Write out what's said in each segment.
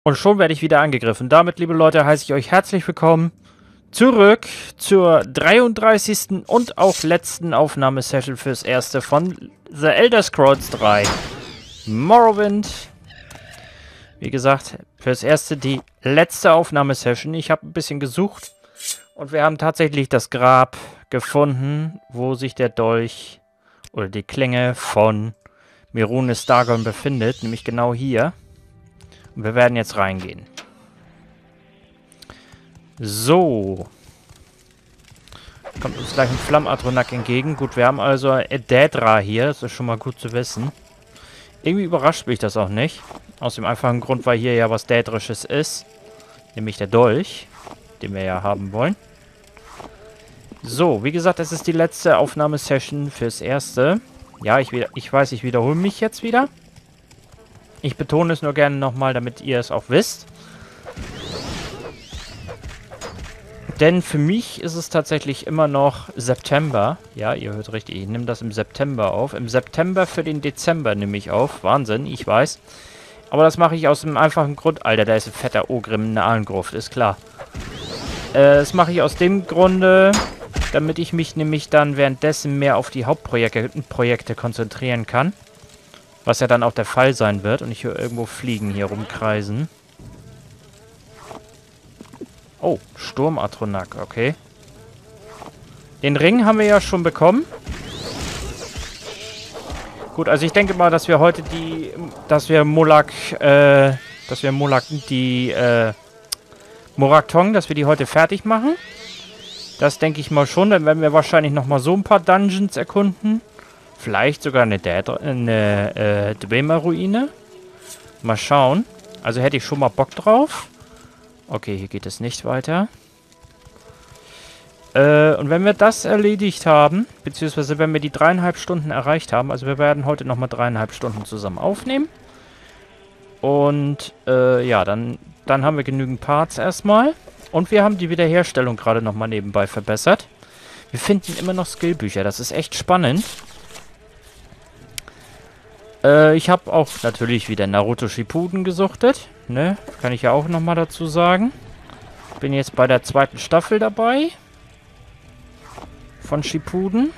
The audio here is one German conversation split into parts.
Und schon werde ich wieder angegriffen. Damit, liebe Leute, heiße ich euch herzlich willkommen zurück zur 33. und auch letzten Aufnahmesession fürs Erste von The Elder Scrolls 3. Morrowind. Wie gesagt, fürs Erste die letzte Aufnahmesession. Ich habe ein bisschen gesucht und wir haben tatsächlich das Grab gefunden, wo sich der Dolch oder die Klinge von Myrrunes Dagon befindet, nämlich genau hier. Und wir werden jetzt reingehen. So. Kommt uns gleich ein Flammatronak entgegen. Gut, wir haben also Daedra hier. Das ist schon mal gut zu wissen. Irgendwie überrascht mich das auch nicht. Aus dem einfachen Grund, weil hier ja was Daedrisches ist. Nämlich der Dolch, den wir ja haben wollen. So, wie gesagt, es ist die letzte Aufnahmesession fürs Erste. Ja, ich weiß, ich wiederhole mich jetzt wieder. Ich betone es nur gerne nochmal, damit ihr es auch wisst. Denn für mich ist es tatsächlich immer noch September. Ja, ihr hört richtig, ich nehme das im September auf. Im September für den Dezember nehme ich auf. Wahnsinn, ich weiß. Aber das mache ich aus dem einfachen Grund... Alter, da ist ein fetter Ogrim in der Ahlengruft, ist klar. Das mache ich aus dem Grunde, damit ich mich nämlich dann währenddessen mehr auf die Hauptprojekte konzentrieren kann. Was ja dann auch der Fall sein wird. Und ich höre irgendwo Fliegen hier rumkreisen. Oh, Sturmatronak, okay. Den Ring haben wir ja schon bekommen. Gut, also ich denke mal, dass wir heute Morak Tong, dass wir die heute fertig machen. Das denke ich mal schon. Dann werden wir wahrscheinlich nochmal so ein paar Dungeons erkunden. Vielleicht sogar eine Dwemer-Ruine. Mal schauen. Also hätte ich schon mal Bock drauf. Okay, hier geht es nicht weiter. Und wenn wir das erledigt haben, beziehungsweise wenn wir die 3,5 Stunden erreicht haben, also wir werden heute nochmal 3,5 Stunden zusammen aufnehmen. Und ja, dann haben wir genügend Parts erstmal. Und wir haben die Wiederherstellung gerade nochmal nebenbei verbessert. Wir finden immer noch Skillbücher, das ist echt spannend. Ich habe auch natürlich wieder Naruto Shippuden gesuchtet. Ne? Kann ich ja auch nochmal dazu sagen. Bin jetzt bei der 2. Staffel dabei. Von Shippuden.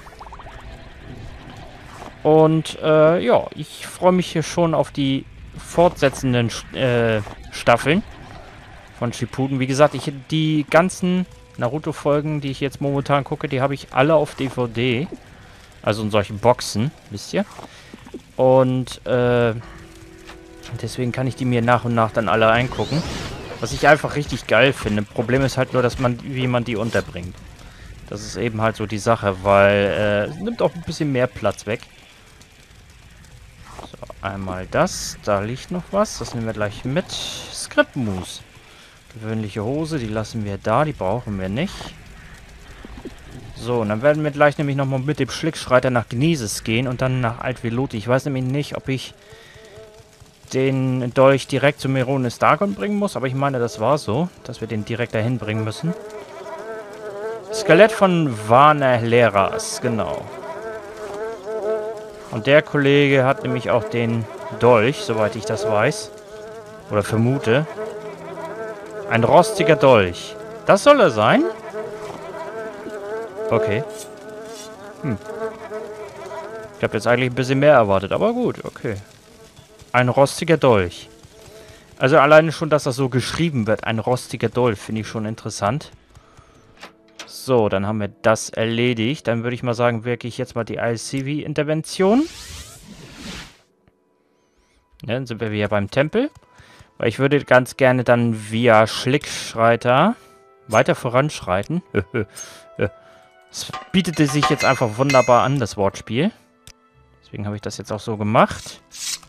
Und ja, ich freue mich hier schon auf die fortsetzenden Staffeln von Shippuden. Wie gesagt, die ganzen Naruto-Folgen, die ich jetzt momentan gucke, die habe ich alle auf DVD. Also in solchen Boxen, wisst ihr. Und deswegen kann ich die mir nach und nach dann alle eingucken. Was ich einfach richtig geil finde. Problem ist halt nur, wie man die unterbringt. Das ist eben halt so die Sache, weil es nimmt auch ein bisschen mehr Platz weg. So, einmal das. Da liegt noch was. Das nehmen wir gleich mit. Skriptmus. Gewöhnliche Hose, die lassen wir da. Die brauchen wir nicht. So, und dann werden wir gleich nämlich nochmal mit dem Schlickschreiter nach Gnisis gehen und dann nach Alt-Veluti. Ich weiß nämlich nicht, ob ich den Dolch direkt zu Myrrunes Dagon bringen muss, aber ich meine, das war so, dass wir den direkt dahin bringen müssen. Skelett von Vanaleras, genau. Und der Kollege hat nämlich auch den Dolch, soweit ich das weiß. Oder vermute. Ein rostiger Dolch. Das soll er sein? Okay. Ich habe jetzt eigentlich ein bisschen mehr erwartet, aber gut, okay. Ein rostiger Dolch. Also alleine schon, dass das so geschrieben wird, ein rostiger Dolch, finde ich schon interessant. So, dann haben wir das erledigt. Dann würde ich mal sagen, wirke ich jetzt mal die ICV-Intervention. Ja, dann sind wir wieder beim Tempel. Weil ich würde ganz gerne dann via Schlickschreiter weiter voranschreiten. Es bietete sich jetzt einfach wunderbar an, das Wortspiel. Deswegen habe ich das jetzt auch so gemacht.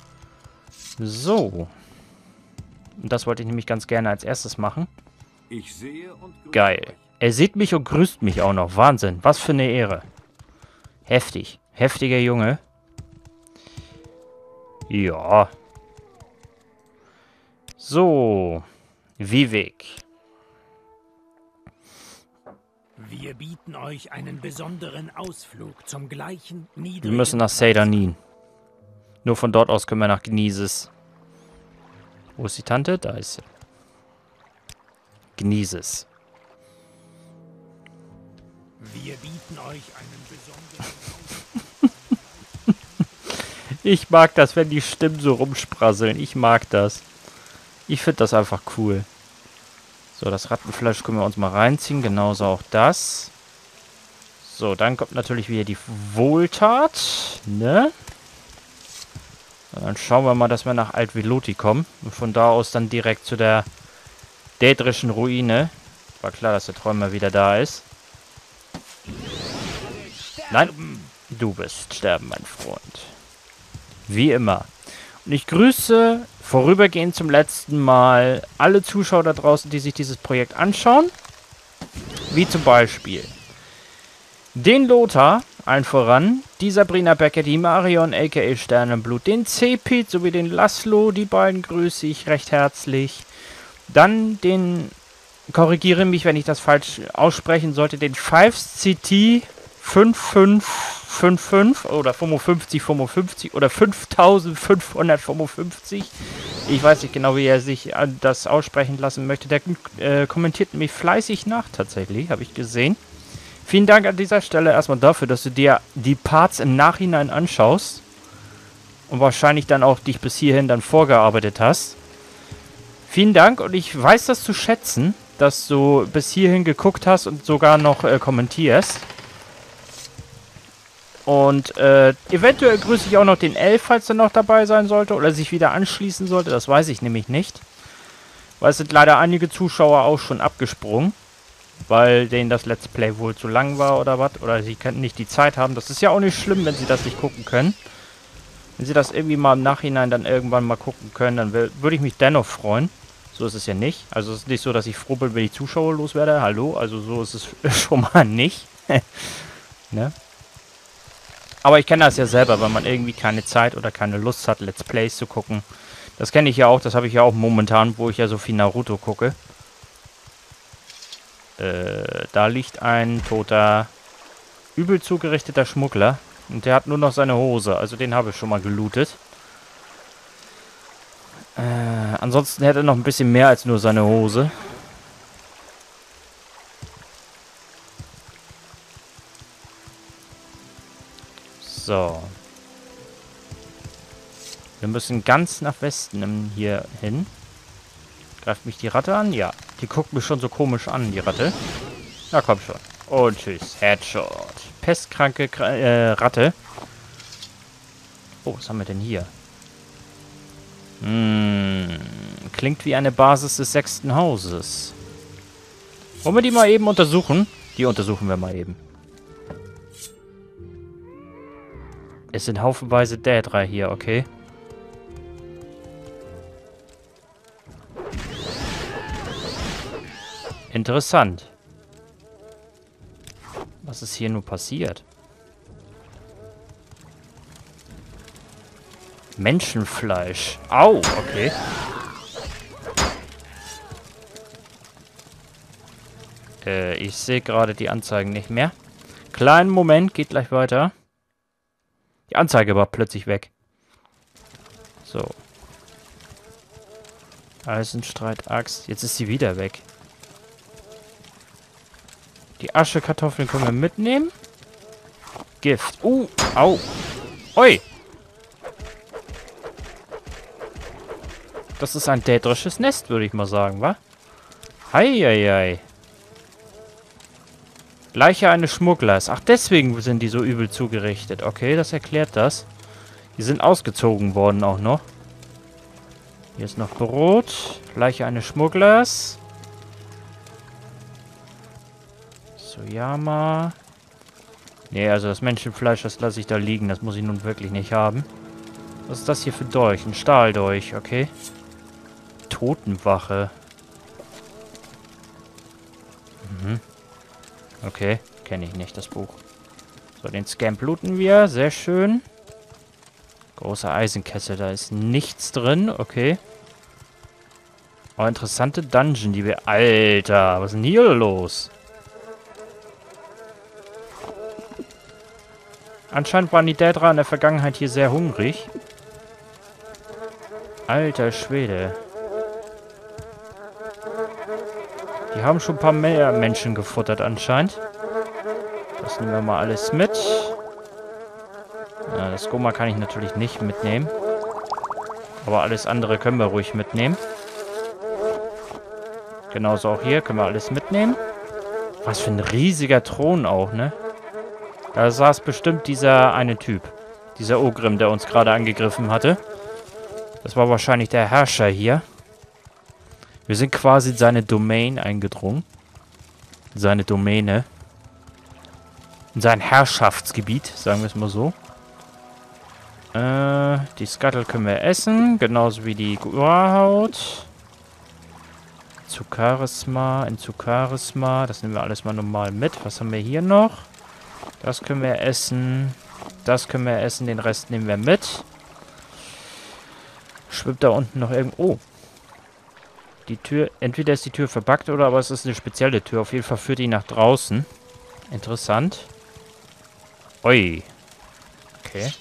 So. Und das wollte ich nämlich ganz gerne als erstes machen. Ich sehe und grüße Geil. euch. Er sieht mich und grüßt mich auch noch. Wahnsinn. Was für eine Ehre. Heftig. Heftiger Junge. Ja. So. Vivek. Wir bieten euch einen besonderen Ausflug zum gleichen niedrigen... Wir müssen nach Seydanin. Nur von dort aus können wir nach Gnisis. Wo ist die Tante? Da ist sie. Genieße es. Wir bieten euch einen besonderen Ich mag das, wenn die Stimmen so rumsprasseln. Ich mag das. Ich finde das einfach cool. So, das Rattenfleisch können wir uns mal reinziehen. Genauso auch das. So, dann kommt natürlich wieder die Wohltat. Ne? Und dann schauen wir mal, dass wir nach Alt-Veloti kommen. Und von da aus dann direkt zu der Daedrischen Ruine. War klar, dass der Träumer wieder da ist. Nein, du bist sterben, mein Freund. Wie immer. Und ich grüße vorübergehend zum letzten Mal alle Zuschauer da draußen, die sich dieses Projekt anschauen. Wie zum Beispiel den Lothar, allen voran, die Sabrina Becker, die Marion aka Sternenblut, den Cepit sowie den Laszlo, die beiden grüße ich recht herzlich. Dann den, korrigiere mich, wenn ich das falsch aussprechen sollte, den 5CT 5555 oder 5555 oder 5555. Ich weiß nicht genau, wie er sich das aussprechen lassen möchte. Der kommentiert mich fleißig nach, tatsächlich, habe ich gesehen. Vielen Dank an dieser Stelle erstmal dafür, dass du dir die Parts im Nachhinein anschaust und wahrscheinlich dann auch dich bis hierhin dann vorgearbeitet hast. Vielen Dank und ich weiß das zu schätzen, dass du bis hierhin geguckt hast und sogar noch kommentierst. Und eventuell grüße ich auch noch den Elf, falls er noch dabei sein sollte oder sich wieder anschließen sollte. Das weiß ich nämlich nicht. Weil es sind leider einige Zuschauer auch schon abgesprungen. Weil denen das Let's Play wohl zu lang war oder was. Oder sie könnten nicht die Zeit haben. Das ist ja auch nicht schlimm, wenn sie das nicht gucken können. Wenn sie das irgendwie mal im Nachhinein dann irgendwann mal gucken können, dann würde ich mich dennoch freuen. So ist es ja nicht. Also es ist nicht so, dass ich froh bin, wenn ich Zuschauer loswerde. Hallo, also so ist es schon mal nicht. Ne? Aber ich kenne das ja selber, wenn man irgendwie keine Zeit oder keine Lust hat, Let's Plays zu gucken. Das kenne ich ja auch, das habe ich ja auch momentan, wo ich ja so viel Naruto gucke. Da liegt ein toter, übel zugerichteter Schmuggler. Und der hat nur noch seine Hose, also den habe ich schon mal gelootet. Ansonsten hätte er noch ein bisschen mehr als nur seine Hose. So. Wir müssen ganz nach Westen hier hin. Greift mich die Ratte an? Ja. Die guckt mich schon so komisch an, die Ratte. Na komm schon. Und tschüss. Headshot. Pestkranke Ratte. Oh, was haben wir denn hier? Klingt wie eine Basis des 6. Hauses. Wollen wir die mal eben untersuchen? Die untersuchen wir mal eben. Es sind haufenweise Daedra hier, okay. Interessant. Was ist hier nur passiert? Menschenfleisch. Au, okay. Ich sehe gerade die Anzeigen nicht mehr. Kleinen Moment, geht gleich weiter. Die Anzeige war plötzlich weg. So. Eisenstreit, Axt. Jetzt ist sie wieder weg. Die Aschekartoffeln können wir mitnehmen. Gift. Au. Ui. Das ist ein daedrisches Nest, würde ich mal sagen, wa? Heieiei. Leiche eines Schmugglers. Ach, deswegen sind die so übel zugerichtet. Okay, das erklärt das. Die sind ausgezogen worden auch noch. Hier ist noch Brot. Leiche eines Schmugglers. Soyama. Nee, also das Menschenfleisch, das lasse ich da liegen. Das muss ich nun wirklich nicht haben. Was ist das hier für Dolch? Ein Stahldolch, okay. Totenwache. Okay, kenne ich nicht, das Buch. So, den Scamp looten wir. Sehr schön. Großer Eisenkessel, da ist nichts drin. Okay. Oh, interessante Dungeon, die wir... Alter, was ist denn hier los? Anscheinend waren die Daedra in der Vergangenheit hier sehr hungrig. Alter Schwede. Die haben schon ein paar mehr Menschen gefuttert anscheinend. Das nehmen wir mal alles mit. Ja, das Goma kann ich natürlich nicht mitnehmen. Aber alles andere können wir ruhig mitnehmen. Genauso auch hier können wir alles mitnehmen. Was für ein riesiger Thron auch, ne? Da saß bestimmt dieser eine Typ. Dieser Ogrim, der uns gerade angegriffen hatte. Das war wahrscheinlich der Herrscher hier. Wir sind quasi in seine Domain eingedrungen. In seine Domäne. In sein Herrschaftsgebiet, sagen wir es mal so. Die Skattel können wir essen. Genauso wie die Guarhaut. Zukarisma, in Zukarisma. Das nehmen wir alles mal normal mit. Was haben wir hier noch? Das können wir essen. Das können wir essen. Den Rest nehmen wir mit. Schwimmt da unten noch irgendwo... Oh. Die Tür... Entweder ist die Tür verbuggt oder aber es ist eine spezielle Tür. Auf jeden Fall führt die nach draußen. Interessant. Ui. Okay.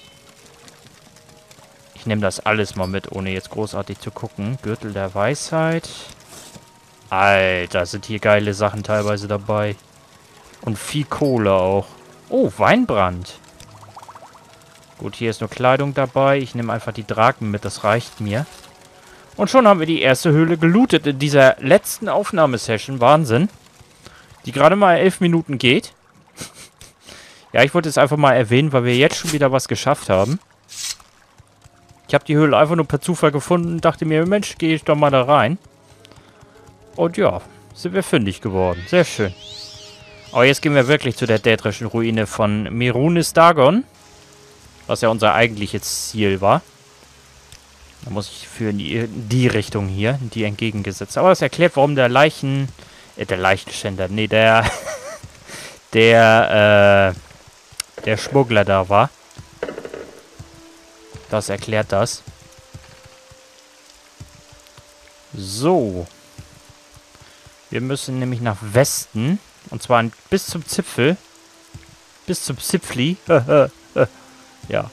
Ich nehme das alles mal mit, ohne jetzt großartig zu gucken. Gürtel der Weisheit. Alter, sind hier geile Sachen teilweise dabei. Und viel Kohle auch. Oh, Weinbrand. Gut, hier ist nur Kleidung dabei. Ich nehme einfach die Draken mit, das reicht mir. Und schon haben wir die erste Höhle gelootet in dieser letzten Aufnahmesession. Wahnsinn. Die gerade mal 11 Minuten geht. Ja, ich wollte es einfach mal erwähnen, weil wir jetzt schon wieder was geschafft haben. Ich habe die Höhle einfach nur per Zufall gefunden und dachte mir, Mensch, gehe ich doch mal da rein. Und ja, sind wir fündig geworden. Sehr schön. Aber jetzt gehen wir wirklich zu der dädrischen Ruine von Merunis Dagon. Was ja unser eigentliches Ziel war. Da muss ich für die Richtung hier, die entgegengesetzt. Aber das erklärt, warum der Leichenschänder, nee, der Schmuggler da war. Das erklärt das. So. Wir müssen nämlich nach Westen. Und zwar bis zum Zipfel. Bis zum Zipfli. Ja.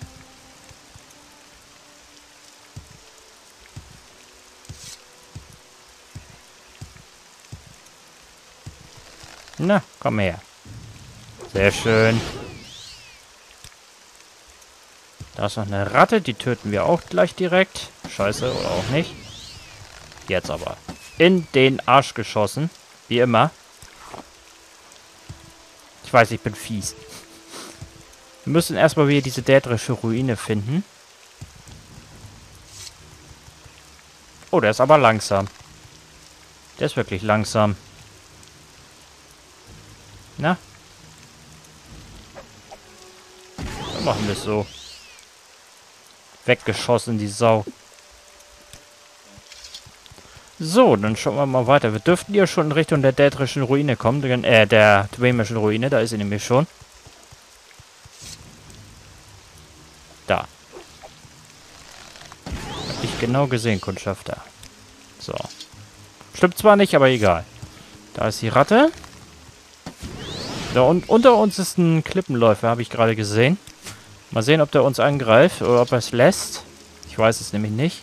Na, komm her. Sehr schön. Da ist noch eine Ratte, die töten wir auch gleich direkt. Scheiße, oder auch nicht. Jetzt aber. In den Arsch geschossen. Wie immer. Ich weiß, ich bin fies. Wir müssen erstmal wieder diese dädrische Ruine finden. Oh, der ist aber langsam. Der ist wirklich langsam. Na? Dann machen wir es so. Weggeschossen, die Sau. So, dann schauen wir mal weiter. Wir dürften ja schon in Richtung der dädrischen Ruine kommen. Der dwemischen Ruine, da ist sie nämlich schon. Da. Hab ich genau gesehen, Kundschafter. So. Stimmt zwar nicht, aber egal. Da ist die Ratte. Da unter uns ist ein Klippenläufer, habe ich gerade gesehen. Mal sehen, ob der uns angreift oder ob er es lässt. Ich weiß es nämlich nicht.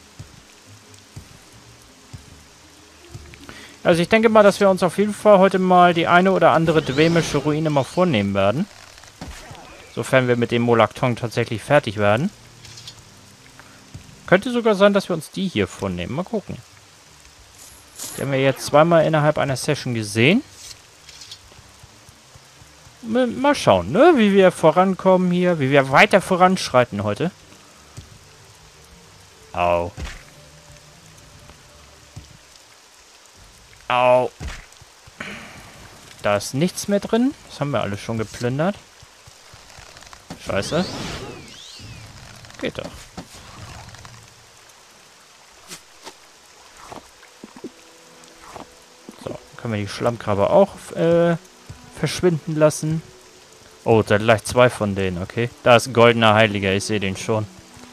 Also ich denke mal, dass wir uns auf jeden Fall heute mal die eine oder andere dwemische Ruine mal vornehmen werden. Sofern wir mit dem Molakton tatsächlich fertig werden. Könnte sogar sein, dass wir uns die hier vornehmen. Mal gucken. Die haben wir jetzt zweimal innerhalb einer Session gesehen. Mal schauen, ne? Wie wir vorankommen hier. Wie wir weiter voranschreiten heute. Au. Au. Da ist nichts mehr drin. Das haben wir alles schon geplündert. Scheiße. Geht doch. So, können wir die Schlammkrabbe auch verschwinden lassen. Oh, da gleich zwei von denen, okay. Da ist ein goldener Heiliger, ich sehe den schon.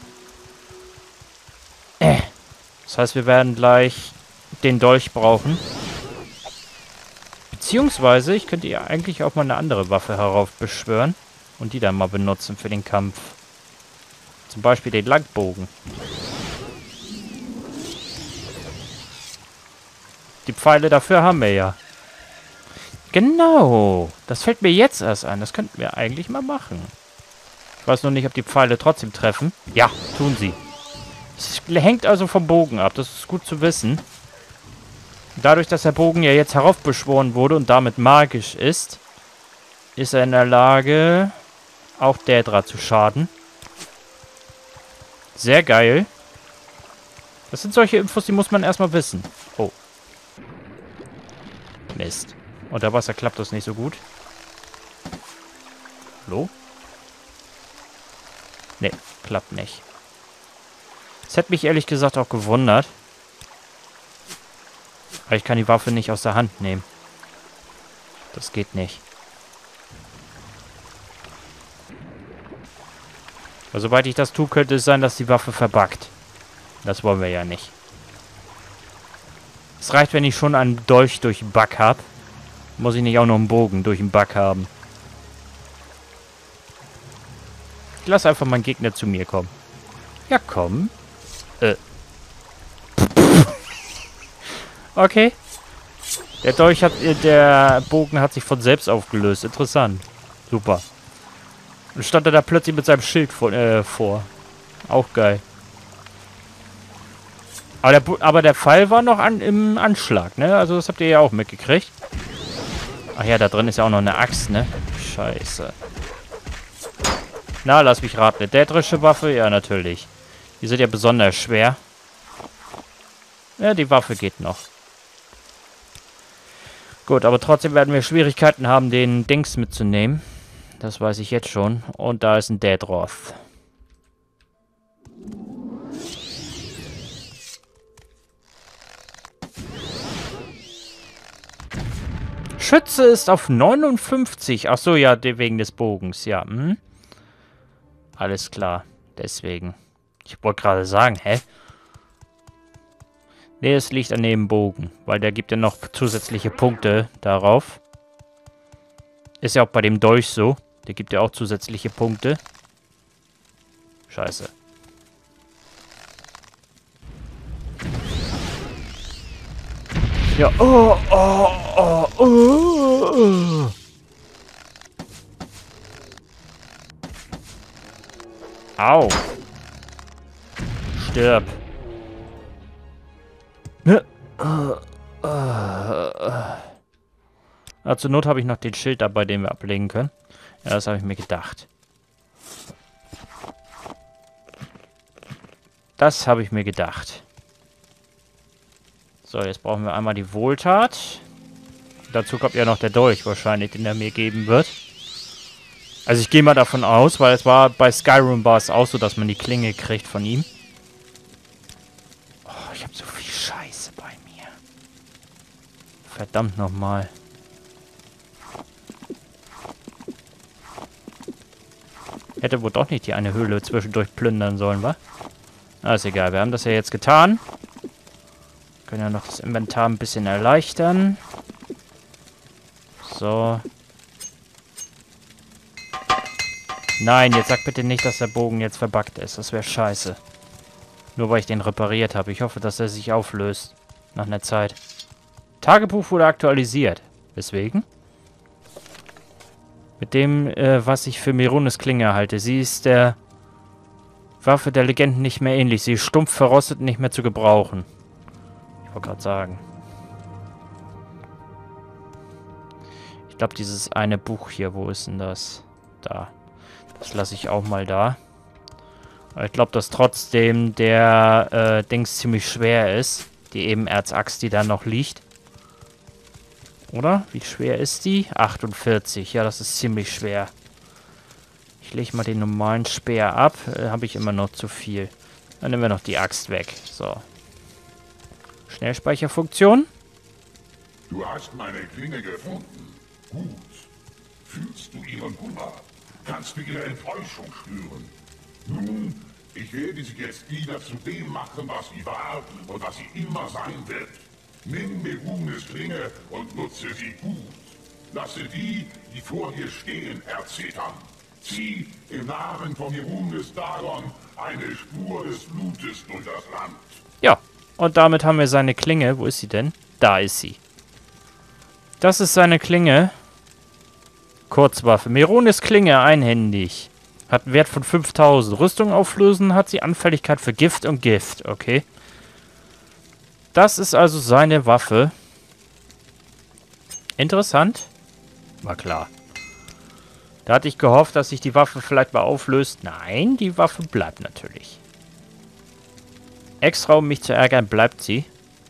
Das heißt, wir werden gleich den Dolch brauchen. Beziehungsweise, ich könnte ja eigentlich auch mal eine andere Waffe heraufbeschwören und die dann mal benutzen für den Kampf. Zum Beispiel den Langbogen. Die Pfeile dafür haben wir ja. Genau. Das fällt mir jetzt erst ein. Das könnten wir eigentlich mal machen. Ich weiß nur nicht, ob die Pfeile trotzdem treffen. Ja, tun sie. Es hängt also vom Bogen ab. Das ist gut zu wissen. Dadurch, dass der Bogen ja jetzt heraufbeschworen wurde und damit magisch ist er in der Lage, auch Daedra zu schaden. Sehr geil. Das sind solche Infos, die muss man erstmal wissen. Oh. Mist. Unter Wasser klappt das nicht so gut. Hallo? Nee, klappt nicht. Das hätte mich ehrlich gesagt auch gewundert. Aber ich kann die Waffe nicht aus der Hand nehmen. Das geht nicht. Also, soweit ich das tue, könnte es sein, dass die Waffe verbuggt. Das wollen wir ja nicht. Es reicht, wenn ich schon einen Dolch durch den Bug habe. Muss ich nicht auch noch einen Bogen durch den Bug haben. Ich lasse einfach meinen Gegner zu mir kommen. Ja, komm. Okay. Der Bogen hat sich von selbst aufgelöst. Interessant. Super. Und stand er da plötzlich mit seinem Schild vor. Auch geil. Aber der Pfeil war noch im Anschlag, ne? Also das habt ihr ja auch mitgekriegt. Ach ja, da drin ist ja auch noch eine Axt, ne? Scheiße. Na, lass mich raten. Eine dädrische Waffe? Ja, natürlich. Die sind ja besonders schwer. Ja, die Waffe geht noch. Gut, aber trotzdem werden wir Schwierigkeiten haben, den Dings mitzunehmen. Das weiß ich jetzt schon. Und da ist ein Daedroth. Schütze ist auf 59. Ach so, ja, wegen des Bogens, ja. Hm? Alles klar, deswegen. Ich wollte gerade sagen, hä? Nee, es liegt an dem Bogen, weil der gibt ja noch zusätzliche Punkte darauf. Ist ja auch bei dem Dolch so. Der gibt ja auch zusätzliche Punkte. Scheiße. Ja, oh. Au. Stirb. Zur Not habe ich noch den Schild dabei, den wir ablegen können. Ja, das habe ich mir gedacht. Das habe ich mir gedacht. So, jetzt brauchen wir einmal die Wohltat. Dazu kommt ja noch der Dolch wahrscheinlich, den er mir geben wird. Also ich gehe mal davon aus, weil es war bei Skyrim war es auch so, dass man die Klinge kriegt von ihm. Oh, ich habe so viel Scheiße bei mir. Verdammt nochmal. Hätte wohl doch nicht die eine Höhle zwischendurch plündern sollen, wa? Ah, ist egal, wir haben das ja jetzt getan. Können ja noch das Inventar ein bisschen erleichtern. So. Nein, jetzt sag bitte nicht, dass der Bogen jetzt verbuggt ist. Das wäre scheiße. Nur weil ich den repariert habe. Ich hoffe, dass er sich auflöst. Nach einer Zeit. Tagebuch wurde aktualisiert. Weswegen? Mit dem, was ich für Merunes Klinge halte. Sie ist der Waffe der Legenden nicht mehr ähnlich. Sie ist stumpf verrostet und nicht mehr zu gebrauchen. Ich wollte gerade sagen. Ich glaube, dieses eine Buch hier, wo ist denn das? Da. Das lasse ich auch mal da. Aber ich glaube, dass trotzdem der Dings ziemlich schwer ist. Die Ebenerzaxt, die da noch liegt. Oder? Wie schwer ist die? 48. Ja, das ist ziemlich schwer. Ich lege mal den normalen Speer ab. Habe ich immer noch zu viel. Dann nehmen wir noch die Axt weg. So. Schnellspeicherfunktion. Du hast meine Klinge gefunden. Gut. Fühlst du ihren Kummer? Kannst du ihre Enttäuschung spüren? Nun, ich werde sie jetzt wieder zu dem machen, was sie war und was sie immer sein wird. Nimm Merunes Klinge und nutze sie gut. Lasse die, die vor dir stehen, erzittern. Zieh im Namen von Merunes Dagon eine Spur des Blutes durch das Land. Ja, und damit haben wir seine Klinge. Wo ist sie denn? Da ist sie. Das ist seine Klinge. Kurzwaffe. Merones Klinge, einhändig. Hat einen Wert von 5000. Rüstung auflösen, hat sie Anfälligkeit für Gift und Gift. Okay. Das ist also seine Waffe. Interessant. War klar. Da hatte ich gehofft, dass sich die Waffe vielleicht mal auflöst. Nein, die Waffe bleibt natürlich. Extra, um mich zu ärgern, bleibt sie.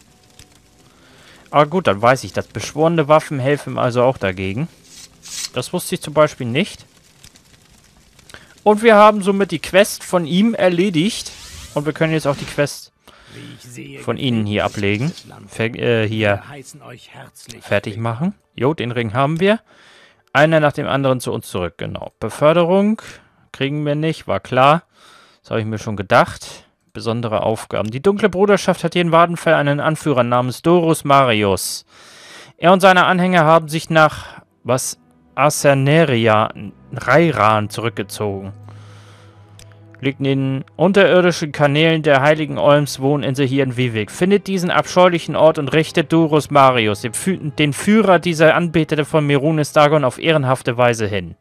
Aber gut, dann weiß ich, dass beschworene Waffen helfen also auch dagegen. Das wusste ich zum Beispiel nicht. Und wir haben somit die Quest von ihm erledigt. Und wir können jetzt auch die Quest von ihnen hier ablegen. Hier fertig machen. Jo, den Ring haben wir. Einer nach dem anderen zu uns zurück, genau. Beförderung kriegen wir nicht, war klar. Das habe ich mir schon gedacht. Besondere Aufgaben. Die dunkle Bruderschaft hat hier in Wadenfell einen Anführer namens Dorus Marius. Er und seine Anhänger haben sich nach Acerneria Reiran zurückgezogen. Liegt in den unterirdischen Kanälen der heiligen Olms Wohninsel hier in Vivec. Findet diesen abscheulichen Ort und richtet Dorus Marius, den Führer dieser Anbeter von Merunes Dagon, auf ehrenhafte Weise hin.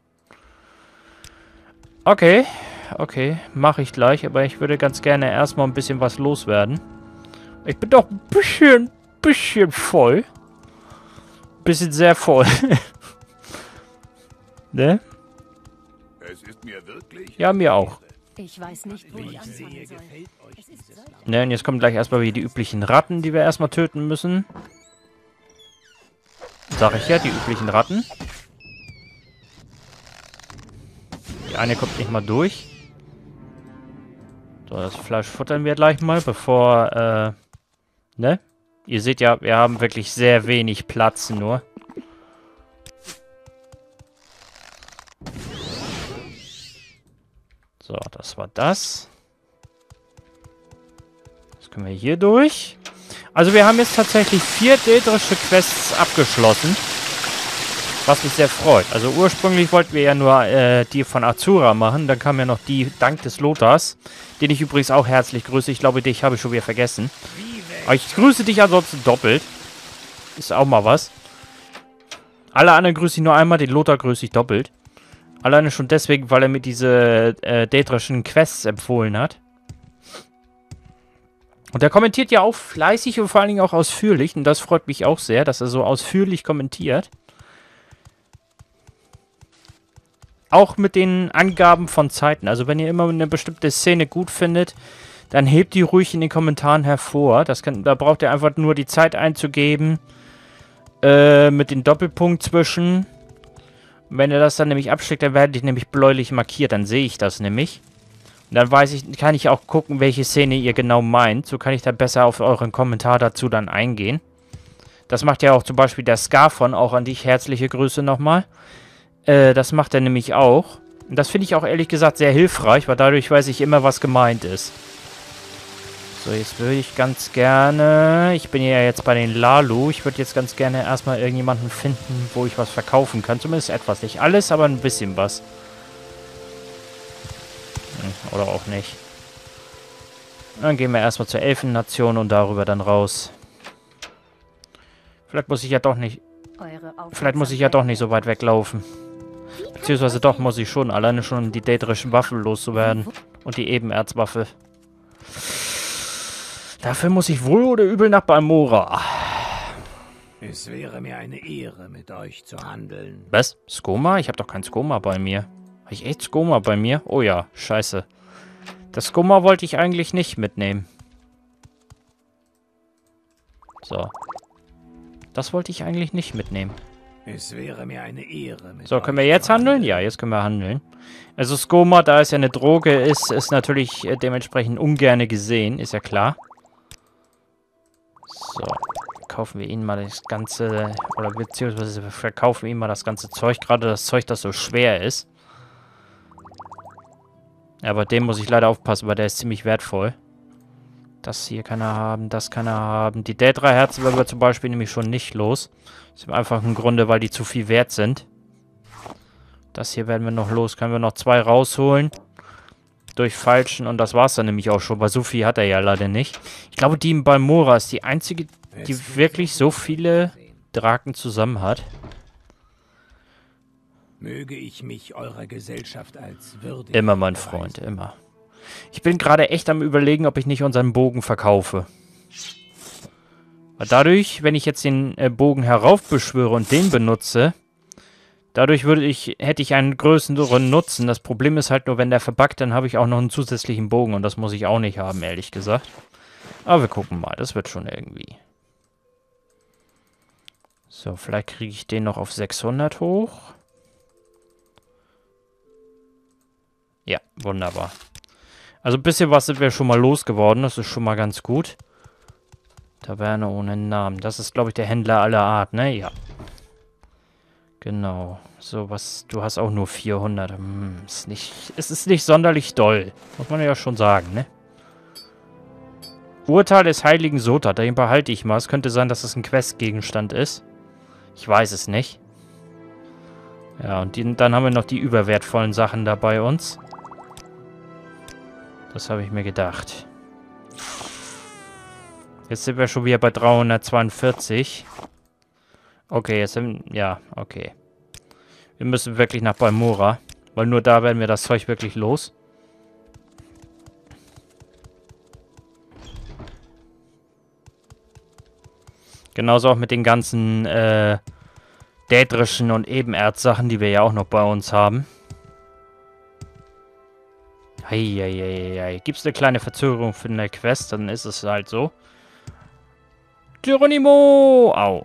Okay, mache ich gleich, aber ich würde ganz gerne erstmal ein bisschen was loswerden. Ich bin doch ein bisschen voll. Bisschen sehr voll. Ne? Es ist mir wirklich... Ja, mir auch. Ich weiß nicht, wo ich anfangen soll. Ne, und jetzt kommen gleich erstmal wieder die üblichen Ratten, die wir erstmal töten müssen. Sag ich ja, die üblichen Ratten. Die eine kommt nicht mal durch. So, das Fleisch futtern wir gleich mal, bevor, ne? Ihr seht ja, wir haben wirklich sehr wenig Platz nur. So, das war das. Jetzt können wir hier durch. Also wir haben jetzt tatsächlich 4 daedrische Quests abgeschlossen. Was mich sehr freut. Also ursprünglich wollten wir ja nur die von Azura machen. Dann kam ja noch die Dank des Lothars. Den ich übrigens auch herzlich grüße. Ich glaube, dich habe ich schon wieder vergessen. Aber ich grüße dich ansonsten doppelt. Ist auch mal was. Alle anderen grüße ich nur einmal. Den Lothar grüße ich doppelt. Alleine schon deswegen, weil er mir diese daedrischen Quests empfohlen hat. Und er kommentiert ja auch fleißig und vor allen Dingen auch ausführlich. Und das freut mich auch sehr, dass er so ausführlich kommentiert. Auch mit den Angaben von Zeiten. Also wenn ihr immer eine bestimmte Szene gut findet, dann hebt die ruhig in den Kommentaren hervor. Da braucht ihr einfach nur die Zeit einzugeben. Mit dem Doppelpunkt zwischen. Wenn ihr das dann nämlich abschickt, dann werde ich nämlich bläulich markiert. Dann sehe ich das nämlich. Und dann kann ich auch gucken, welche Szene ihr genau meint. So kann ich da besser auf euren Kommentar dazu dann eingehen. Das macht ja auch zum Beispiel der Scarfon. Auch an dich herzliche Grüße nochmal. Das macht er nämlich auch. Und das finde ich auch ehrlich gesagt sehr hilfreich, weil dadurch weiß ich immer, was gemeint ist. So, jetzt würde ich ganz gerne... Ich bin ja jetzt bei den Lalu. Ich würde jetzt ganz gerne erstmal irgendjemanden finden, wo ich was verkaufen kann. Zumindest etwas. Nicht alles, aber ein bisschen was. Oder auch nicht. Dann gehen wir erstmal zur Elfennation und darüber dann raus. Vielleicht muss ich ja doch nicht... Vielleicht muss ich ja doch nicht so weit weglaufen. Beziehungsweise doch muss ich schon. Alleine schon, um die daedrischen Waffen loszuwerden. Und die Ebenerzwaffe. Dafür muss ich wohl oder übel nach Balmora. Es wäre mir eine Ehre, mit euch zu handeln. Was? Skoma? Ich habe doch kein Skoma bei mir. Habe ich echt Skoma bei mir? Oh ja, scheiße. Das Skoma wollte ich eigentlich nicht mitnehmen. So. Das wollte ich eigentlich nicht mitnehmen. Es wäre mir eine Ehre, mit So, können wir jetzt handeln? Ja, jetzt können wir handeln. Also Skoma, da es ja eine Droge ist natürlich dementsprechend ungerne gesehen. Ist ja klar. So. Kaufen wir ihnen mal das ganze... Oder beziehungsweise verkaufen wir ihnen mal das ganze Zeug. Gerade das Zeug, das so schwer ist. Ja, bei dem muss ich leider aufpassen, weil der ist ziemlich wertvoll. Das hier kann er haben, das kann er haben. Die Daedra-Herzen werden wir zum Beispiel nämlich schon nicht los. Das ist einfach ein Grunde, weil die zu viel wert sind. Das hier werden wir noch los. Können wir noch 2 rausholen. Durchfalschen und das war's dann nämlich auch schon. Weil so viel hat er ja leider nicht. Ich glaube, die in Balmora ist die einzige, die wirklich so viele Draken zusammen hat. Möge ich mich eurer Gesellschaft als würdig Immer, mein Freund, immer. Ich bin gerade echt am Überlegen, ob ich nicht unseren Bogen verkaufe. Weil dadurch, wenn ich jetzt den Bogen heraufbeschwöre und den benutze, dadurch hätte ich einen größeren Nutzen. Das Problem ist halt nur, wenn der verbuggt, dann habe ich auch noch einen zusätzlichen Bogen und das muss ich auch nicht haben, ehrlich gesagt. Aber wir gucken mal, das wird schon irgendwie. So, vielleicht kriege ich den noch auf 600 hoch. Ja, wunderbar. Also ein bisschen was sind wir schon mal losgeworden. Das ist schon mal ganz gut. Taverne ohne Namen. Das ist, glaube ich, der Händler aller Art, ne? Ja. Genau. So, was... Du hast auch nur 400. Es ist nicht sonderlich doll. Muss man ja schon sagen, ne? Urteil des heiligen Sota. Den behalte ich mal. Es könnte sein, dass es ein Questgegenstand ist. Ich weiß es nicht. Ja, und dann haben wir noch die überwertvollen Sachen da bei uns. Das habe ich mir gedacht. Jetzt sind wir schon wieder bei 342. Okay, jetzt sind... Ja, okay. Wir müssen wirklich nach Balmora. Weil nur da werden wir das Zeug wirklich los. Genauso auch mit den ganzen dädrischen und Ebenerzsachen, die wir ja auch noch bei uns haben. Heieieiei. Gibt es eine kleine Verzögerung für eine Quest, dann ist es halt so. Geronimo! Au.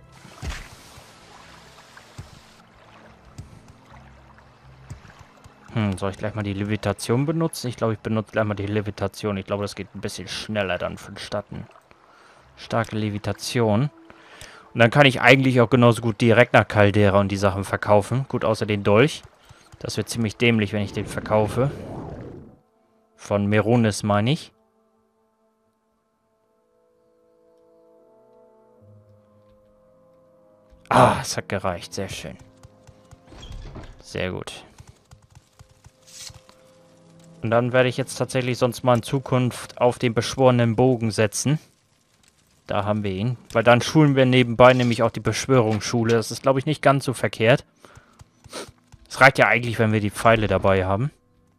Soll ich gleich mal die Levitation benutzen? Ich glaube, ich benutze gleich mal die Levitation. Ich glaube, das geht ein bisschen schneller dann vonstatten. Starke Levitation. Und dann kann ich eigentlich auch genauso gut direkt nach Caldera und die Sachen verkaufen. Gut, außer den Dolch. Das wird ziemlich dämlich, wenn ich den verkaufe. Von Meronis meine ich. Ah, es hat gereicht. Sehr schön. Sehr gut. Und dann werde ich jetzt tatsächlich sonst mal in Zukunft auf den beschworenen Bogen setzen. Da haben wir ihn. Weil dann schulen wir nebenbei nämlich auch die Beschwörungsschule. Das ist, glaube ich, nicht ganz so verkehrt. Es reicht ja eigentlich, wenn wir die Pfeile dabei haben.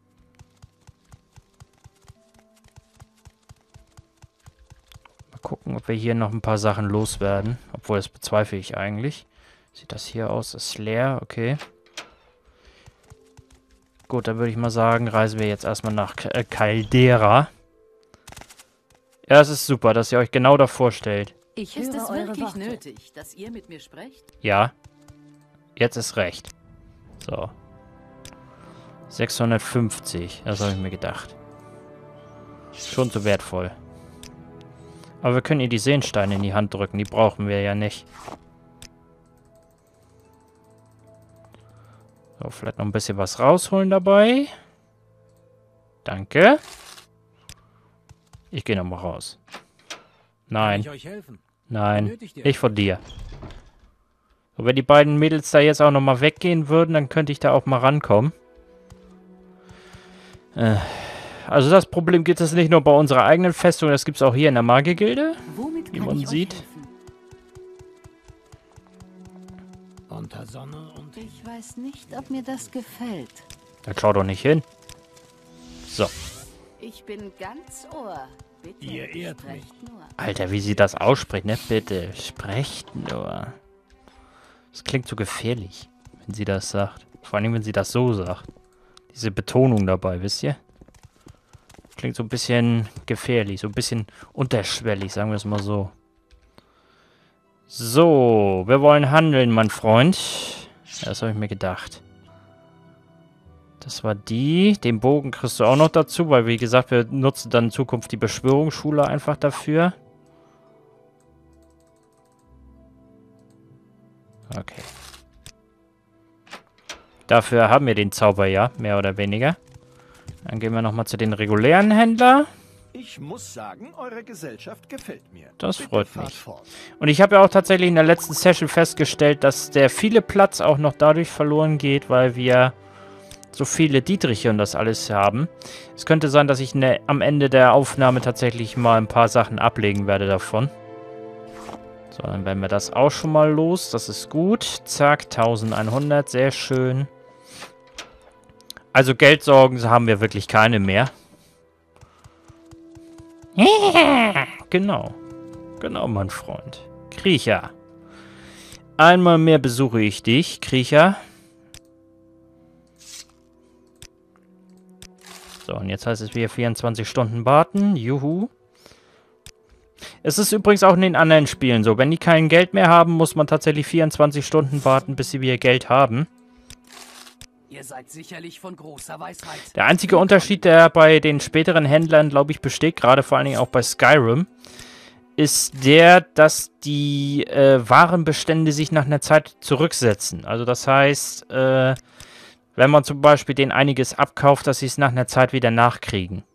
Mal gucken, ob wir hier noch ein paar Sachen loswerden. Obwohl, das bezweifle ich eigentlich. Sieht das hier aus? Das ist leer, okay. Gut, dann würde ich mal sagen, reisen wir jetzt erstmal nach Caldera. Ja, es ist super, dass ihr euch genau davor stellt. Ist es wirklich nötig, dass ihr mit mir sprecht? Ja. Jetzt ist recht. So. 650. Das habe ich mir gedacht. Schon zu wertvoll. Aber wir können ihr die Sehensteine in die Hand drücken. Die brauchen wir ja nicht. So, vielleicht noch ein bisschen was rausholen dabei. Danke. Ich gehe nochmal raus. Nein. Kann ich euch helfen? Nein. Benötigt ihr Ich von dir. Und wenn die beiden Mädels da jetzt auch nochmal weggehen würden, dann könnte ich da auch mal rankommen. Also das Problem gibt es nicht nur bei unserer eigenen Festung, das gibt es auch hier in der Magiergilde. Womit Wie kann man ich euch sieht. helfen? Unter Sonne und... Ich weiß nicht, ob mir das gefällt. Dann schau doch nicht hin. So. Ich bin ganz Ohr. Bitte, Ihr ehrt sprecht nur. Alter, wie sie das ausspricht, ne? Bitte, sprecht nur. Das klingt so gefährlich, wenn sie das sagt. Vor allem, wenn sie das so sagt. Diese Betonung dabei, wisst ihr? Klingt so ein bisschen gefährlich, so ein bisschen unterschwellig, sagen wir es mal so. So, wir wollen handeln, mein Freund. Ja, das habe ich mir gedacht. Das war die. Den Bogen kriegst du auch noch dazu, weil, wie gesagt, wir nutzen dann in Zukunft die Beschwörungsschule einfach dafür. Okay. Dafür haben wir den Zauber ja, mehr oder weniger. Dann gehen wir nochmal zu den regulären Händlern. Ich muss sagen, eure Gesellschaft gefällt mir. Das Bitte freut fahrt mich. fort. Und ich habe ja auch tatsächlich in der letzten Session festgestellt, dass der viele Platz auch noch dadurch verloren geht, weil wir so viele Dietriche und das alles haben. Es könnte sein, dass ich am Ende der Aufnahme tatsächlich mal ein paar Sachen ablegen werde davon. So, dann werden wir das auch schon mal los. Das ist gut. Zack, 1100. Sehr schön. Also Geldsorgen haben wir wirklich keine mehr. Genau. Genau, mein Freund. Kriecher. Einmal mehr besuche ich dich, Kriecher. So, und jetzt heißt es wieder 24 Stunden warten. Juhu. Es ist übrigens auch in den anderen Spielen so. Wenn die kein Geld mehr haben, muss man tatsächlich 24 Stunden warten, bis sie wieder Geld haben. Ihr seid sicherlich von großer Weisheit. Der einzige Unterschied, der bei den späteren Händlern, glaube ich, besteht, gerade vor allen Dingen auch bei Skyrim, ist der, dass die Warenbestände sich nach einer Zeit zurücksetzen. Also das heißt, wenn man zum Beispiel denen einiges abkauft, dass sie es nach einer Zeit wieder nachkriegen.